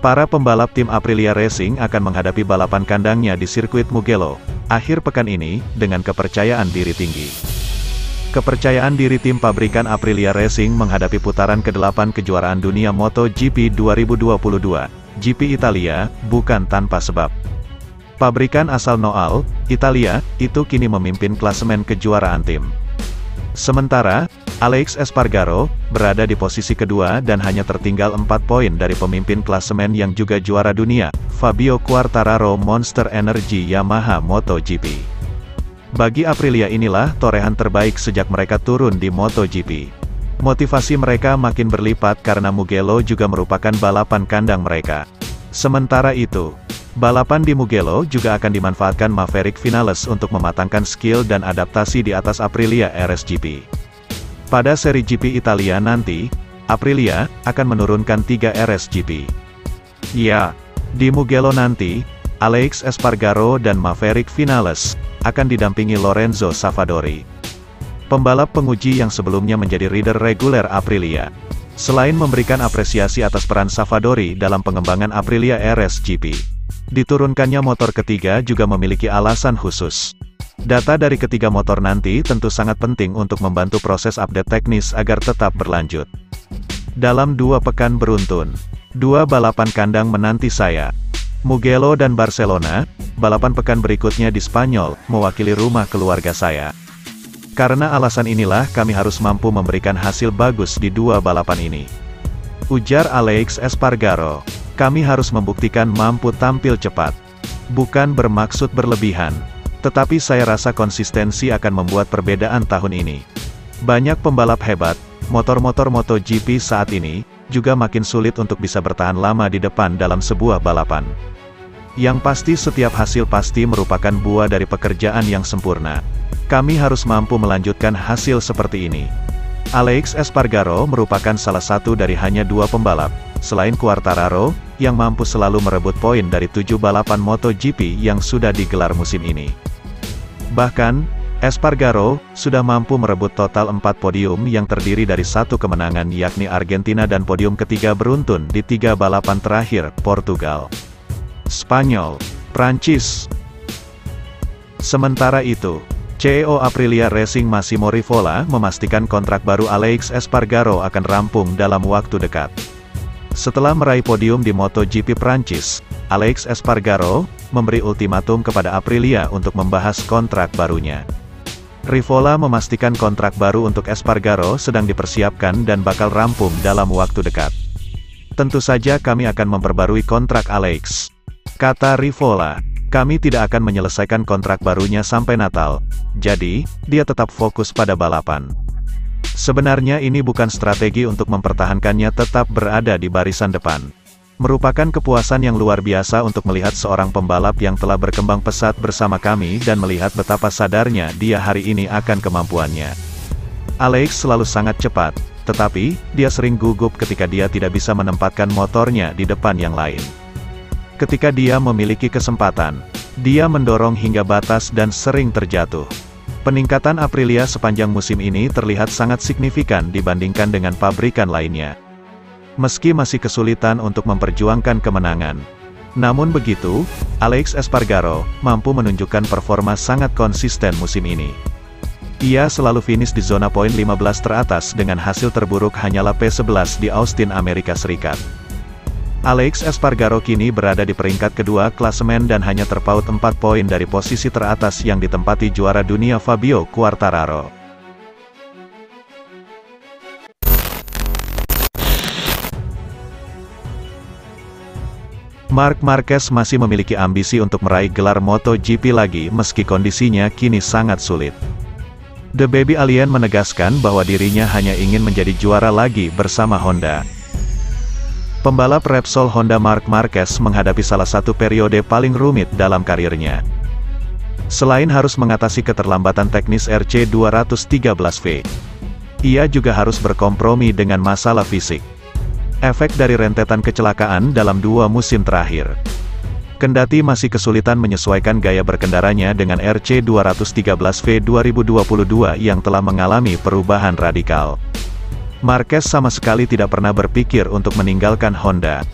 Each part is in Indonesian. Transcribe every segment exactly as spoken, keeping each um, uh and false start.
Para pembalap tim Aprilia Racing akan menghadapi balapan kandangnya di sirkuit Mugello akhir pekan ini, dengan kepercayaan diri tinggi. Kepercayaan diri tim pabrikan Aprilia Racing menghadapi putaran kedelapan kejuaraan dunia MotoGP dua ribu dua puluh dua, G P Italia, bukan tanpa sebab. Pabrikan asal Noal, Italia, itu kini memimpin klasemen kejuaraan tim. Sementara, Alex Espargaro berada di posisi kedua dan hanya tertinggal empat poin dari pemimpin klasemen yang juga juara dunia, Fabio Quartararo Monster Energy Yamaha MotoGP. Bagi Aprilia inilah torehan terbaik sejak mereka turun di MotoGP. Motivasi mereka makin berlipat karena Mugello juga merupakan balapan kandang mereka. Sementara itu, balapan di Mugello juga akan dimanfaatkan Maverick Vinales untuk mematangkan skill dan adaptasi di atas Aprilia R S G P. Pada seri G P Italia nanti, Aprilia akan menurunkan tiga R S G P. Ya, di Mugello nanti, Alex Espargaro dan Maverick Vinales akan didampingi Lorenzo Savadori, pembalap penguji yang sebelumnya menjadi rider reguler Aprilia. Selain memberikan apresiasi atas peran Savadori dalam pengembangan Aprilia R S G P, diturunkannya motor ketiga juga memiliki alasan khusus. Data dari ketiga motor nanti tentu sangat penting untuk membantu proses update teknis agar tetap berlanjut. Dalam dua pekan beruntun, dua balapan kandang menanti saya. Mugello dan Barcelona, balapan pekan berikutnya di Spanyol, mewakili rumah keluarga saya. Karena alasan inilah kami harus mampu memberikan hasil bagus di dua balapan ini. Ujar Alex Espargaro, kami harus membuktikan mampu tampil cepat. Bukan bermaksud berlebihan. Tetapi saya rasa konsistensi akan membuat perbedaan tahun ini. Banyak pembalap hebat, motor-motor MotoGP saat ini, juga makin sulit untuk bisa bertahan lama di depan dalam sebuah balapan. Yang pasti setiap hasil pasti merupakan buah dari pekerjaan yang sempurna. Kami harus mampu melanjutkan hasil seperti ini. Alex Espargaro merupakan salah satu dari hanya dua pembalap, selain Quartararo, yang mampu selalu merebut poin dari tujuh balapan MotoGP yang sudah digelar musim ini. Bahkan, Espargaro sudah mampu merebut total empat podium yang terdiri dari satu kemenangan yakni Argentina dan podium ketiga beruntun di tiga balapan terakhir, Portugal, Spanyol, Prancis. Sementara itu, C E O Aprilia Racing Massimo Rivola memastikan kontrak baru Alex Espargaro akan rampung dalam waktu dekat. Setelah meraih podium di MotoGP Prancis, Alex Espargaro memberi ultimatum kepada Aprilia untuk membahas kontrak barunya. Rivola memastikan kontrak baru untuk Espargaro sedang dipersiapkan dan bakal rampung dalam waktu dekat. Tentu saja kami akan memperbarui kontrak Alex, kata Rivola. Kami tidak akan menyelesaikan kontrak barunya sampai Natal, jadi, dia tetap fokus pada balapan. Sebenarnya ini bukan strategi untuk mempertahankannya tetap berada di barisan depan. Merupakan kepuasan yang luar biasa untuk melihat seorang pembalap yang telah berkembang pesat bersama kami dan melihat betapa sadarnya dia hari ini akan kemampuannya. Alex selalu sangat cepat, tetapi, dia sering gugup ketika dia tidak bisa menempatkan motornya di depan yang lain. Ketika dia memiliki kesempatan, dia mendorong hingga batas dan sering terjatuh. Peningkatan Aprilia sepanjang musim ini terlihat sangat signifikan dibandingkan dengan pabrikan lainnya. Meski masih kesulitan untuk memperjuangkan kemenangan, namun begitu, Alex Espargaro mampu menunjukkan performa sangat konsisten musim ini. Ia selalu finish di zona poin lima belas teratas dengan hasil terburuk hanyalah P sebelas di Austin, Amerika Serikat. Alex Espargaro kini berada di peringkat kedua klasemen dan hanya terpaut empat poin dari posisi teratas yang ditempati juara dunia Fabio Quartararo. Marc Marquez masih memiliki ambisi untuk meraih gelar MotoGP lagi meski kondisinya kini sangat sulit. The Baby Alien menegaskan bahwa dirinya hanya ingin menjadi juara lagi bersama Honda. Pembalap Repsol Honda Marc Marquez menghadapi salah satu periode paling rumit dalam karirnya. Selain harus mengatasi keterlambatan teknis R C dua tiga belas V, ia juga harus berkompromi dengan masalah fisik. Efek dari rentetan kecelakaan dalam dua musim terakhir. Kendati masih kesulitan menyesuaikan gaya berkendaranya dengan R C dua tiga belas V dua ribu dua puluh dua yang telah mengalami perubahan radikal. Marquez sama sekali tidak pernah berpikir untuk meninggalkan Honda.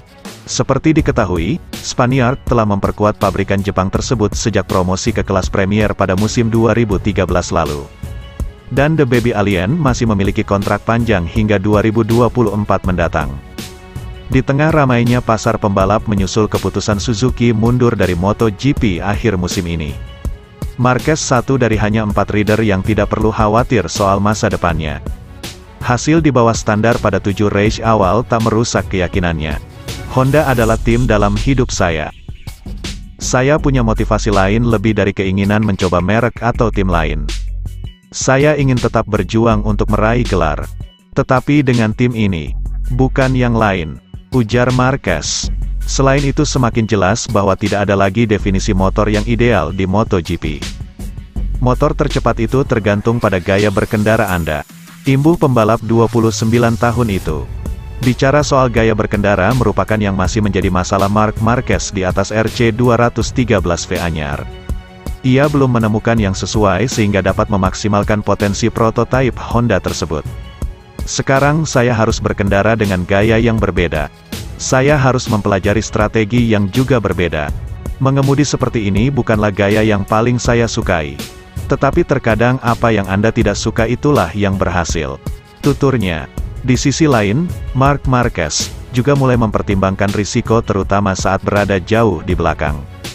Seperti diketahui, Spaniard telah memperkuat pabrikan Jepang tersebut sejak promosi ke kelas Premier pada musim dua ribu tiga belas lalu. Dan The Baby Alien masih memiliki kontrak panjang hingga dua ribu dua puluh empat mendatang. Di tengah ramainya pasar pembalap menyusul keputusan Suzuki mundur dari MotoGP akhir musim ini, Marquez satu dari hanya empat rider yang tidak perlu khawatir soal masa depannya. Hasil di bawah standar pada tujuh race awal tak merusak keyakinannya. Honda adalah tim dalam hidup saya. Saya punya motivasi lain lebih dari keinginan mencoba merek atau tim lain. Saya ingin tetap berjuang untuk meraih gelar. Tetapi dengan tim ini, bukan yang lain, ujar Marquez. Selain itu semakin jelas bahwa tidak ada lagi definisi motor yang ideal di MotoGP. Motor tercepat itu tergantung pada gaya berkendara Anda. Imbuh pembalap dua puluh sembilan tahun itu. Bicara soal gaya berkendara merupakan yang masih menjadi masalah Marc Marquez di atas R C dua tiga belas V anyar. Ia belum menemukan yang sesuai sehingga dapat memaksimalkan potensi prototipe Honda tersebut. Sekarang saya harus berkendara dengan gaya yang berbeda. Saya harus mempelajari strategi yang juga berbeda. Mengemudi seperti ini bukanlah gaya yang paling saya sukai. Tetapi terkadang apa yang Anda tidak suka itulah yang berhasil, tuturnya. Di sisi lain, Marc Marquez juga mulai mempertimbangkan risiko terutama saat berada jauh di belakang.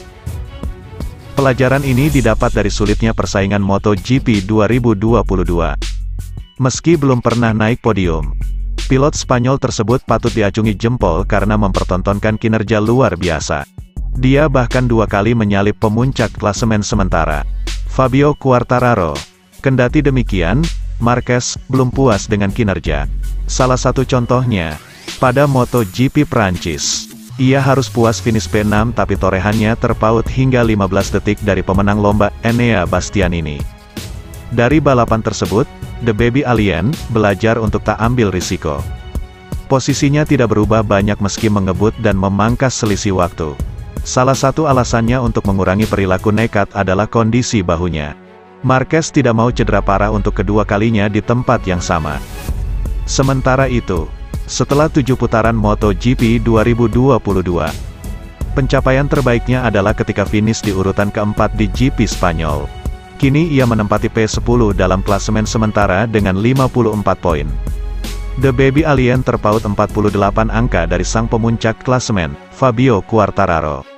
Pelajaran ini didapat dari sulitnya persaingan MotoGP dua ribu dua puluh dua. Meski belum pernah naik podium, pilot Spanyol tersebut patut diacungi jempol karena mempertontonkan kinerja luar biasa. Dia bahkan dua kali menyalip pemuncak klasemen sementara, Fabio Quartararo. Kendati demikian, Marquez belum puas dengan kinerja. Salah satu contohnya, pada MotoGP Prancis. Ia harus puas finish P enam tapi torehannya terpaut hingga lima belas detik dari pemenang lomba, Enea Bastianini. Dari balapan tersebut, The Baby Alien belajar untuk tak ambil risiko. Posisinya tidak berubah banyak meski mengebut dan memangkas selisih waktu. Salah satu alasannya untuk mengurangi perilaku nekat adalah kondisi bahunya. Marquez tidak mau cedera parah untuk kedua kalinya di tempat yang sama. Sementara itu, setelah tujuh putaran MotoGP dua ribu dua puluh dua, pencapaian terbaiknya adalah ketika finish di urutan keempat di G P Spanyol. Kini ia menempati P sepuluh dalam klasemen sementara dengan lima puluh empat poin. The Baby Alien terpaut empat puluh delapan angka dari sang pemuncak klasemen, Fabio Quartararo.